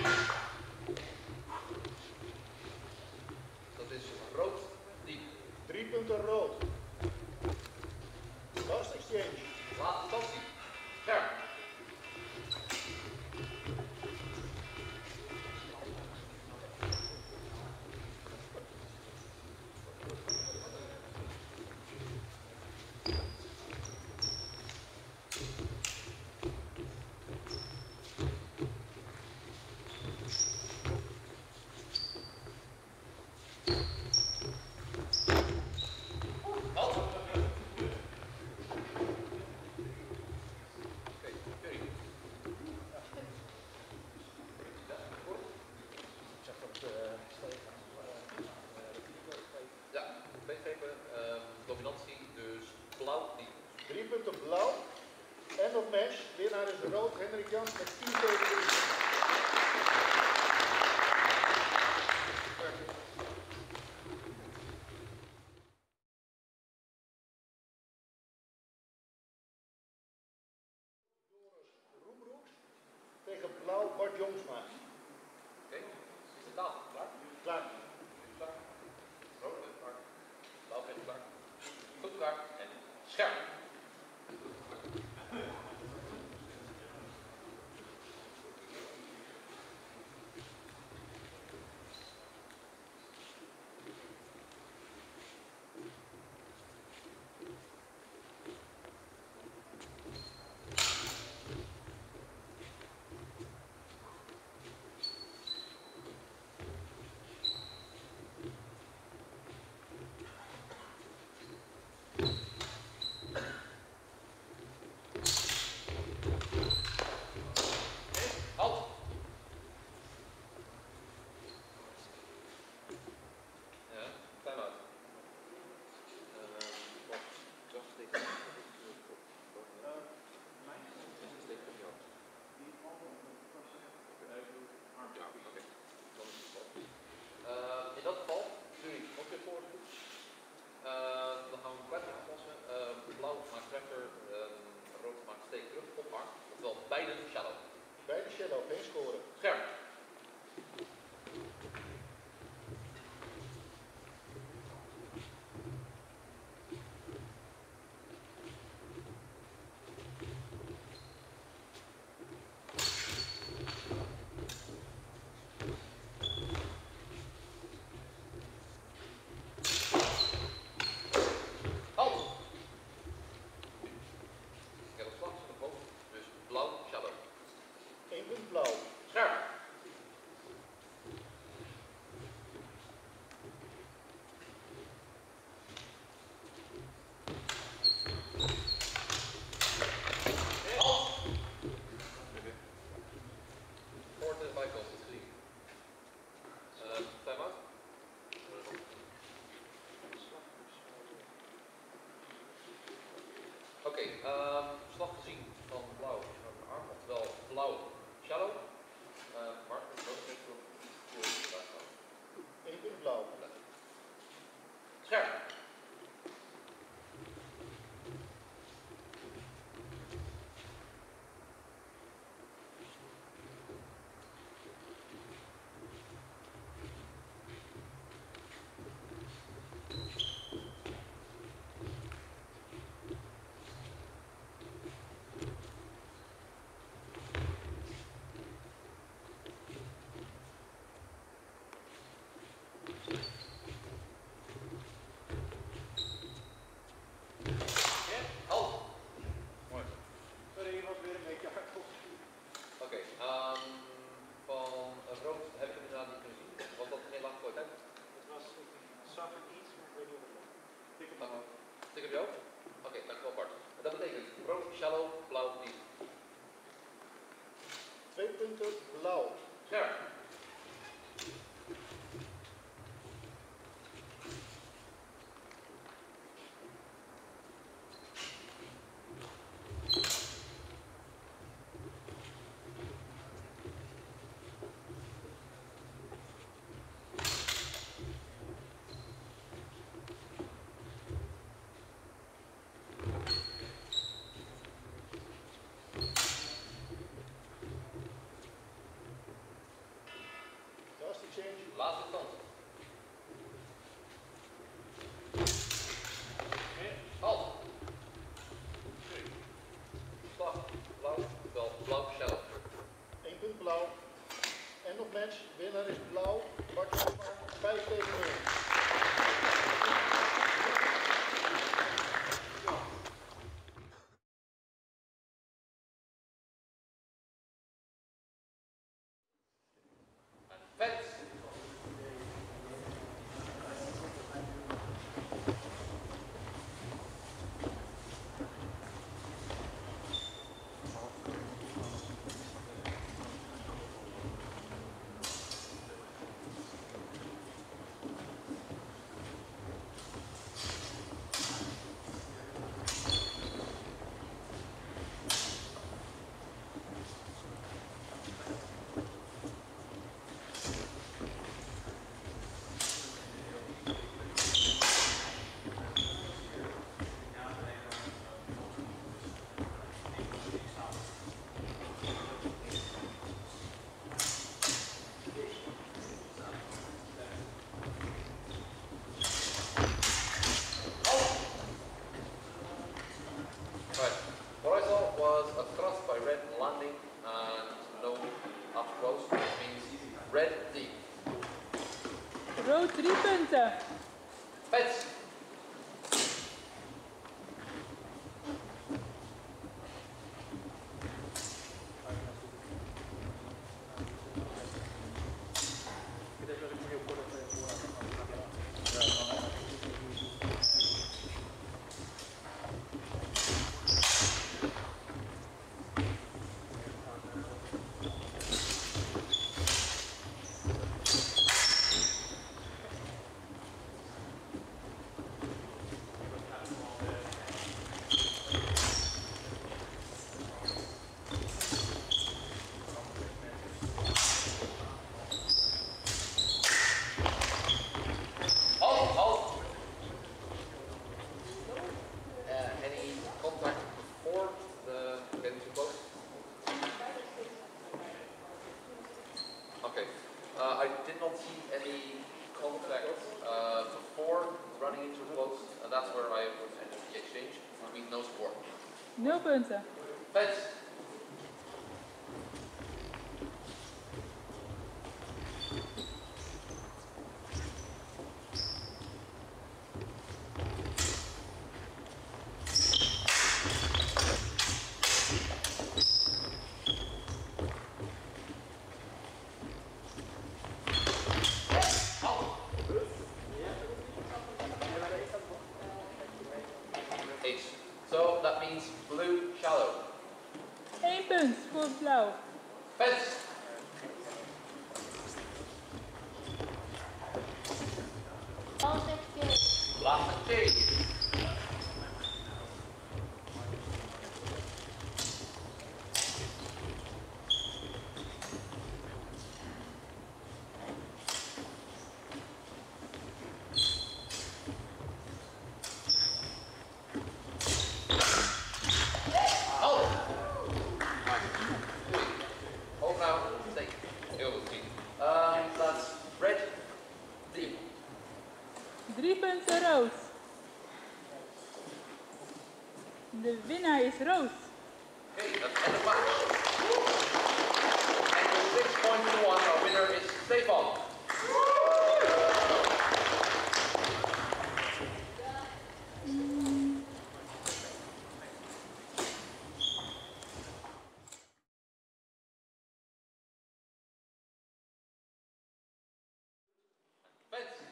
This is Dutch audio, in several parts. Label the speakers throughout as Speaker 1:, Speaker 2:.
Speaker 1: Dat is rood, diep.
Speaker 2: 3 punten rood. Last exchange.
Speaker 1: Laatste stantie. Scherp. Dominantie, dus blauw diep.
Speaker 2: 3 punten blauw. En op match. Winnaar is rood. Hendrik Jans met 10 tegenwicht. Roemroek tegen blauw Bart Jongsma.
Speaker 1: Oké, is de tafel klaar?
Speaker 2: Klaar.
Speaker 1: Klaar. Rood is klaar. Blauw is klaar. Goed klaar. En scherp. Halt. Ja, time out. In dat geval, jullie ook weer voor. Dan gaan we een kwartje aanpassen. Blauw maakt treffer, rood maakt steek terug, oparm. Oftewel beide shallow.
Speaker 2: Beide shadow, geen scoren.
Speaker 1: Scherp. Halt. Ik heb een slag in de hoofd, dus blauw shallow.
Speaker 2: 1 punt blauw.
Speaker 1: Scherp. Halt. Voor de bijkant is 3. Time out. Oké, slag gezien van blauw arm, oftewel blauw shallow. Mark, rood is voor
Speaker 2: 1 punt blauw.
Speaker 1: scherp. Halt.
Speaker 2: Mooi. Sorry, je was weer een beetje hard op.
Speaker 1: Oké, van rood heb ik hem inderdaad niet kunnen zien. Was dat geen lange kwaliteit?
Speaker 3: Het was, ik zag er iets, maar ik weet niet wat het was.
Speaker 1: Tik op jou? Oké, dankjewel Bart. En dat betekent rood, shallow, blauw, diep.
Speaker 2: 2 punten blauw.
Speaker 1: Scherp. Laatste kans. Halt. Slag, blauw, wel blauw shadow.
Speaker 2: 1 punt blauw. End of match. Winnaar is blauw. Bakje van 5 tegen 0.
Speaker 1: Fence. Right. What I saw was a thrust by red landing and no up close, which means red deep.
Speaker 4: Rood 3 punten.
Speaker 1: Fence. Any contact before the getting too close? Okay. I did not see any contact before running into close, and that's where I would end the exchange. Which means no score.
Speaker 4: 0 punten.
Speaker 1: Fence. Ace. So that means blue shallow.
Speaker 4: 1 punt voor blauw.
Speaker 1: Fence. Laatste change. Hold now, take. Heel goed. That's red, deep.
Speaker 4: 3 punten rood. De winnaar is rood.
Speaker 1: Okay, that's end of match. And with 6 points to 1, our winner is Stefan. Fence.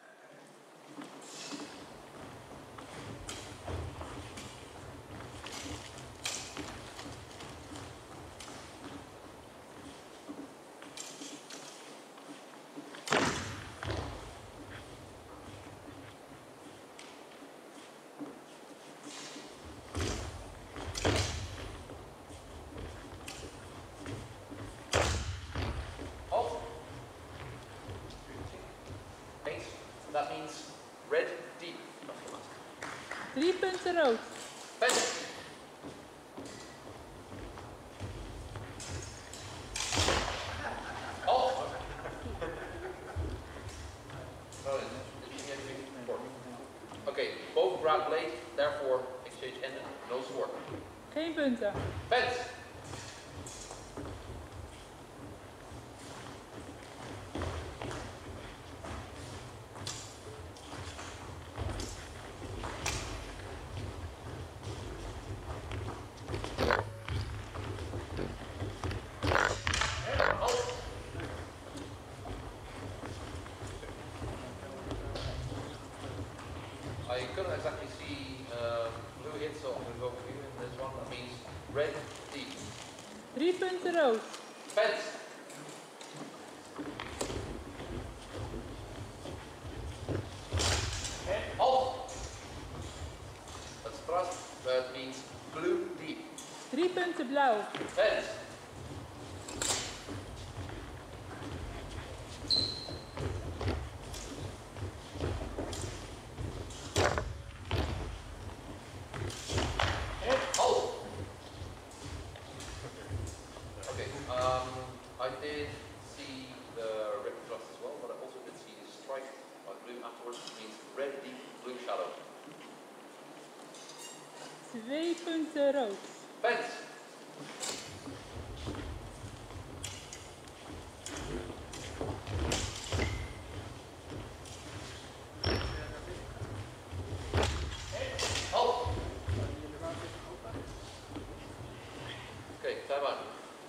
Speaker 1: Halt. Ace. That means red, deep.
Speaker 4: 3 punten rood.
Speaker 1: Fence. Halt. overhand blade, therefore exchange ended, no score.
Speaker 4: Geen punten.
Speaker 1: Fence. I couldn't exactly see blue hits, so I'm going to go for you in this one. That means red D.
Speaker 4: 3 punten rood.
Speaker 1: Fence. Halt. That's thrust, that means blue D.
Speaker 4: 3 punten blauw.
Speaker 1: Fence. Halt. Okay, I did see the red thrust as well, but I also did see the strike by blue afterwards, which means red deep, blue shadow.
Speaker 4: 2 punten rood.
Speaker 1: Fence. Halt. Okay, time out.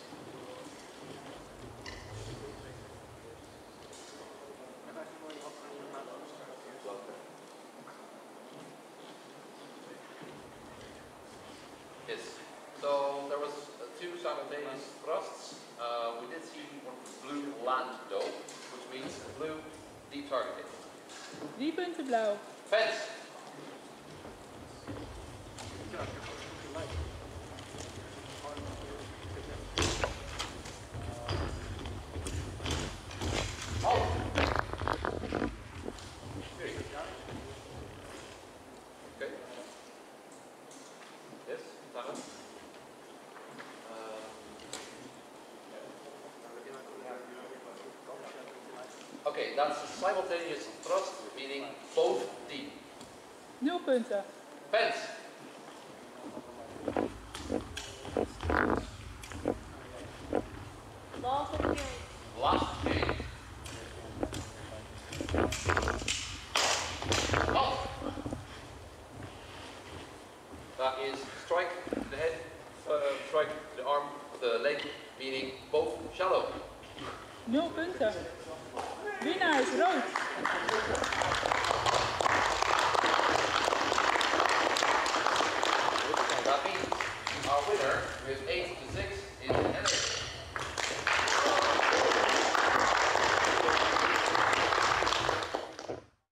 Speaker 1: Yes. So there was 2 simultaneous thrusts. We did see one blue land though, which means blue deep targeting.
Speaker 4: 3 punten blauw.
Speaker 1: Fence. Halt. Okay. Yes, time out. Okay, that's a simultaneous thrust, meaning both deep.
Speaker 4: 0 punten.
Speaker 1: Fence.
Speaker 5: Last of the game.
Speaker 1: Last game. Halt. That is strike the head, strike the arm, the leg, meaning both shallow.
Speaker 4: 0 punten. Winnaar is rood.
Speaker 1: That means our winner with 8-6